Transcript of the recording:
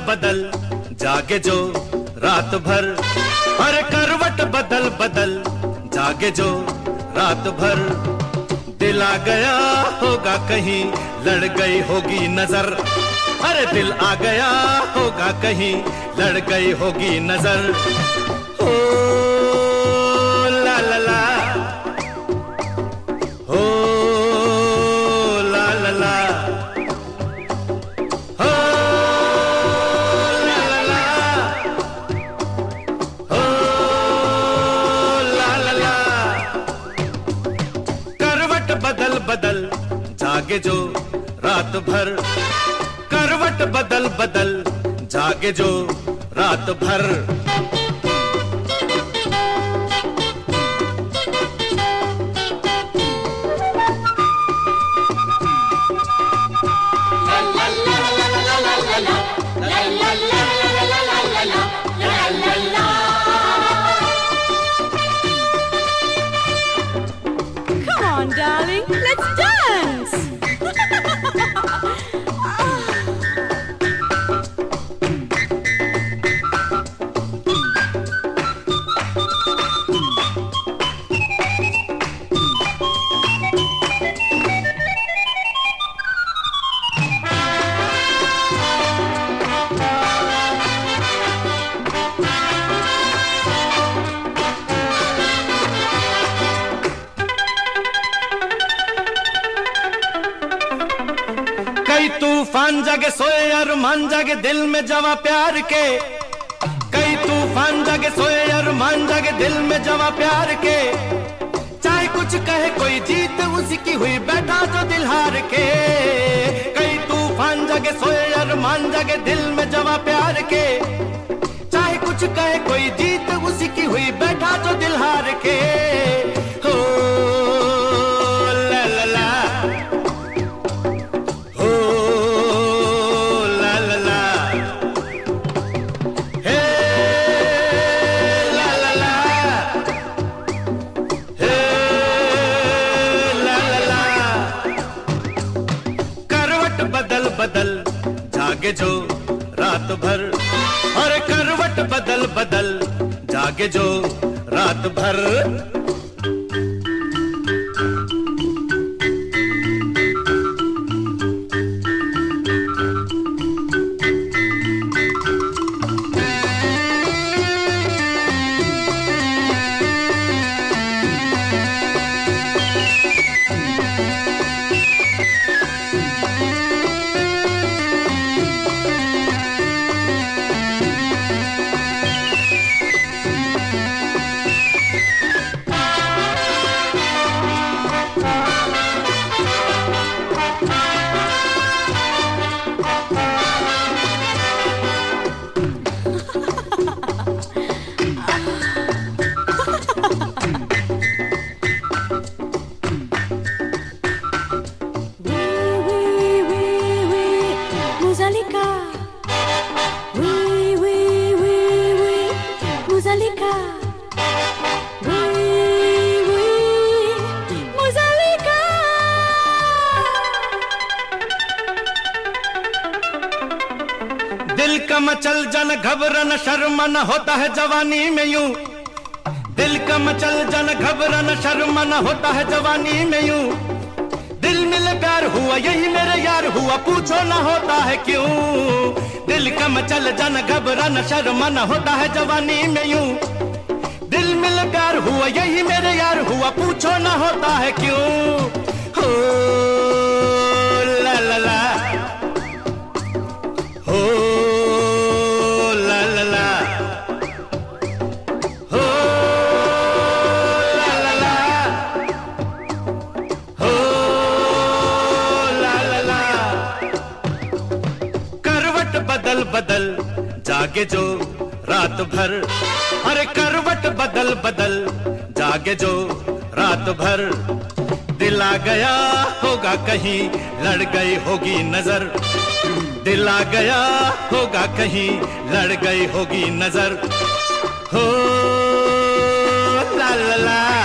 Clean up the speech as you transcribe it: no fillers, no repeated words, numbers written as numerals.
बदल जागे जो रात भर, अरे करवट बदल बदल जागे जो रात भर। दिल आ गया होगा कहीं, लड़ गई होगी नजर, अरे दिल आ गया होगा कहीं, लड़ गई होगी नजर। ओ ला ला ला, ओ ला ला ला, ओ ला ला ला, ओ ला ला ला। करवट बदल बदल जागे जो रात भर, करवट बदल बदल जागे जो रात भर। Come on, darling, let's dance. कई तूफान जागे सोए अरमान जागे दिल में जवा प्यार के, कई तूफान जागे सोए अरमान जागे दिल में जवा प्यार के। चाहे कुछ कहे कोई जीत उसकी हुई बैठा जो दिल हार के। कई तूफान जागे सोए अरमान जागे दिल में जवा प्यार के। चाहे कुछ कहे कोई जीत उसकी हुई बैठा जो दिल हार के। हो ला ला ला, हो ला ला ला, हे ला ला ला, हे ला ला ला। करवट बदल बदल जागे जो रात भर, और करवट बदल बदल जागे जो रात भर। दिल का मचल जन घबरन शर्मन होता है जवानी में यूं, दिल का मचल जन घबरन शर्मन होता है जवानी में यूं। दिल मिले प्यार हुआ यही मेरे यार हुआ, पूछो ना होता है क्यों। दिल का मचल जन घबरन शर्मन होता है जवानी में यूं। दिल मिले प्यार हुआ यही मेरे यार हुआ, पूछो ना होता है क्यों। हो ला ला ला, हो ला ला ला, हो ला ला ला, हो ला ला ला। करवट बदल बदल जागे जो रात भर, अरे करवट बदल बदल जागे जो रात भर। दिल आ गया होगा कहीं, लड़ गई होगी नजर। दिल आ गया होगा कहीं, लड़ गई होगी नजर। हो ला ला ला।